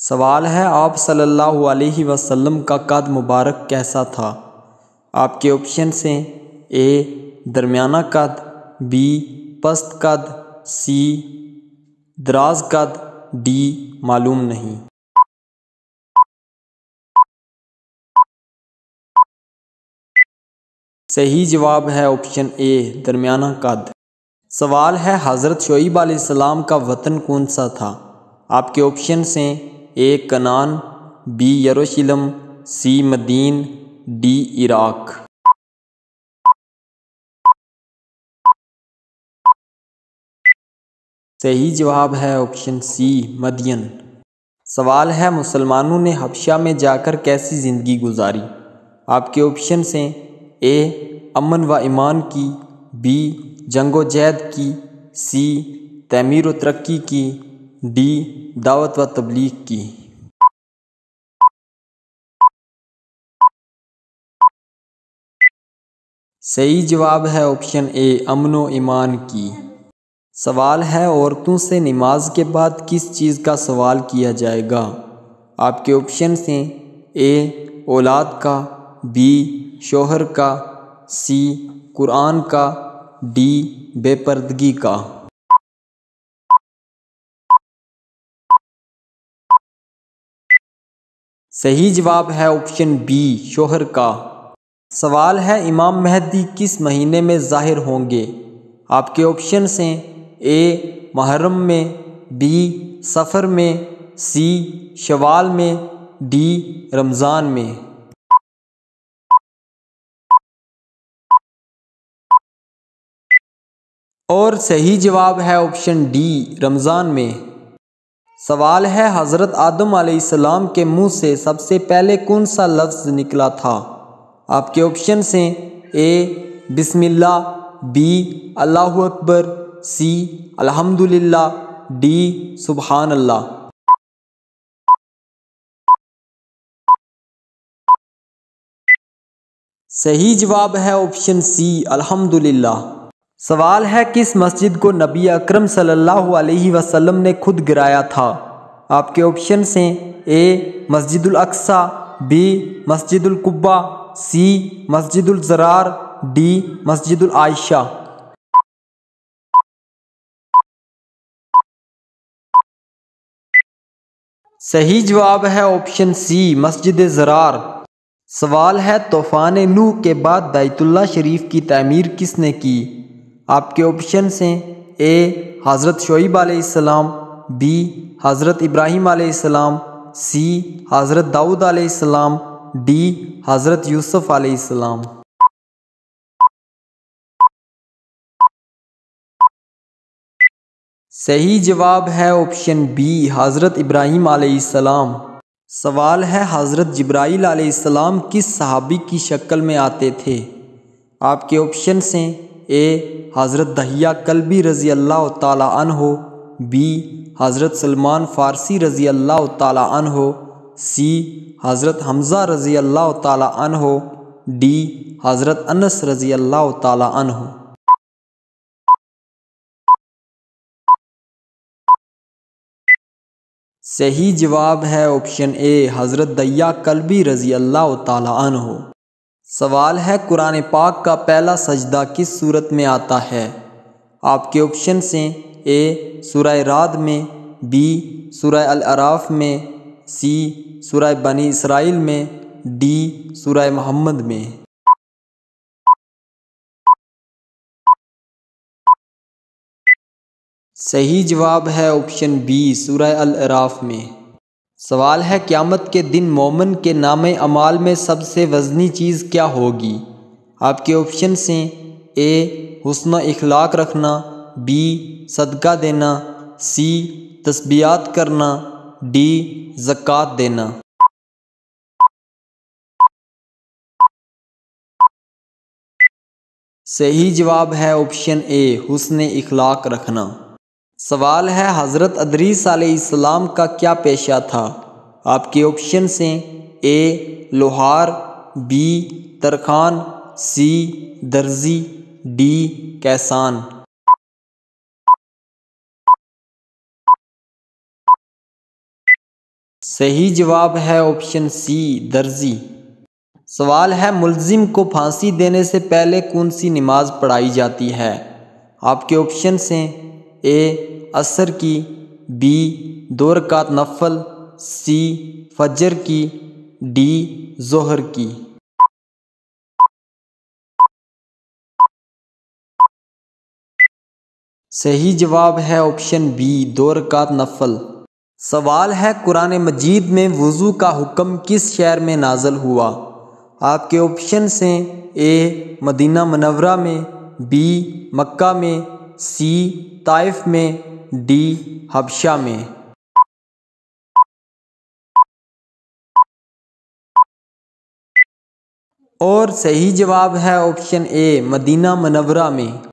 سوال ہے آپ صلی اللہ علیہ وسلم کا قد مبارک کیسا تھا؟ آپ کے آپشنس ہیں اے درمیانہ قد، بی پست قد، سی دراز قد، ڈی معلوم نہیں۔ صحیح جواب ہے آپشن اے درمیانہ قد۔ سوال ہے حضرت شعیب علیہ السلام کا وطن کون سا تھا؟ آپ کے آپشنس ہیں اے کنعان، بی یروشلم، سی مدین، ڈی عراق۔ صحیح جواب ہے آپشن سی مدین۔ سوال ہے مسلمانوں نے حبشہ میں جا کر کیسی زندگی گزاری؟ آپ کے آپشنس ہیں اے امن و ایمان کی، بی جنگ و جہاد کی، سی تعمیر و ترقی کی، ڈی دعوت و تبلیغ کی۔ صحیح جواب ہے آپشن اے امن و ایمان کی۔ سوال ہے عورتوں سے نماز کے بعد کس چیز کا سوال کیا جائے گا؟ آپ کے آپشنس ہیں اے اولاد کا، بی شوہر کا، سی قرآن کا، ڈی بے پردگی کا۔ صحیح جواب ہے آپشن بی شوہر کا۔ سوال ہے امام مہدی کس مہینے میں ظاہر ہوں گے؟ آپ کے آپشنس ہیں اے محرم میں، بی صفر میں، سی شوال میں، ڈی رمضان میں۔ اور صحیح جواب ہے آپشن ڈی رمضان میں۔ سوال ہے حضرت آدم علیہ السلام کے منہ سے سب سے پہلے کون سا لفظ نکلا تھا؟ آپ کے آپشنس ہیں اے بسم اللہ، بی اللہ اکبر، سی الحمدللہ، ڈی سبحان اللہ۔ صحیح جواب ہے آپشن سی الحمدللہ۔ سوال ہے کس مسجد کو نبی اکرم صلی اللہ علیہ وسلم نے خود گرایا تھا؟ آپ کے آپشنس ہیں اے مسجد Al-Aqsa, be Masjid القباء، C Masjid الضرار، D مسجد العائشہ۔ صحیح جواب ہے آپشن سی مسجد ضرار۔ سوال ہے طوفان نوح کے بعد بیت اللہ شریف کی تعمیر کس نے کی؟ آپ کے آپشنس ہیں اے حضرت شعیب علیہ السلام، بی حضرت ابراہیم علیہ السلام، سی حضرت داؤد علیہ السلام، ڈی حضرت یوسف علیہ السلام۔ صحیح جواب ہے آپشن بی حضرت ابراہیم علیہ السلام۔ سوال ہے حضرت جبرائیل علیہ السلام کس صحابی کی شکل میں آتے تھے؟ آپ کے آپشنس ہیں اے حضرت دحیہ کلبی رضی اللہ تعالی عنہ، بی حضرت سلمان فارسی رضی اللہ تعالی عنہ، سی حضرت حمزہ رضی اللہ تعالی عنہ، ڈی حضرت انس رضی اللہ تعالی عنہ۔ صحیح جواب ہے آپشن اے حضرت دحیہ کلبی رضی اللہ تعالی عنہ۔ سوال ہے قرآن پاک کا پہلا سجدہ کس صورت میں آتا ہے؟ آپ کے آپشنس ہیں اے سورہ رعد میں، بی سورہ الاعراف میں، سی سورہ بنی اسرائیل میں، ڈی سورہ محمد میں۔ صحیح جواب ہے آپشن بی سورہ الاعراف میں۔ سوال ہے قیامت کے دن مومن کے نامہ اعمال میں سب سے وزنی چیز کیا ہوگی؟ آپ کے آپشنس ہیں اے حسن اخلاق رکھنا، بی صدقہ دینا، سی تسبیحات کرنا، ڈی زکوٰۃ دینا۔ صحیح جواب ہے آپشن اے حسن اخلاق رکھنا۔ سوال ہے حضرت ادریس علیہ السلام کا کیا پیشہ تھا؟ آپ کے آپشنس ہیں اے لوہار، بی ترخان، سی درزی، ڈی کیسان۔ صحیح جواب ہے آپشن سی درزی۔ سوال ہے ملزم کو پھانسی دینے سے پہلے کون سی نماز پڑھائی جاتی ہے؟ آپ کے آپشنس ہیں اے عصر کی، بی 2 رکعت نفل، سی فجر کی، ڈی ظہر کی۔ صحیح جواب ہے آپشن بی 2 رکعت نفل۔ سوال ہے قرآن مجید میں وضو کا حکم کس شہر میں نازل ہوا؟ آپ کے آپشنس ہیں اے مدینہ منورہ میں، بی مکہ میں، سی طائف میں، ڈی حبشہ میں۔ اور صحیح جواب ہے آپشن اے مدینہ منورہ میں۔